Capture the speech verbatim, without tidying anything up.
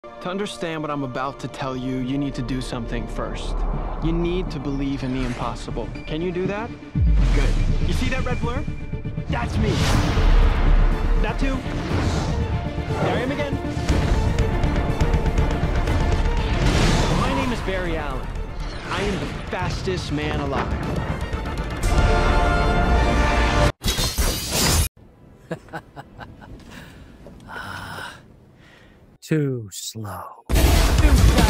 To understand what I'm about to tell you, you need to do something first. You need to believe in the impossible. Can you do that? Good. You see that red blur? That's me. That too. There I am again. My name is Barry Allen. I am the fastest man alive. Too slow. Too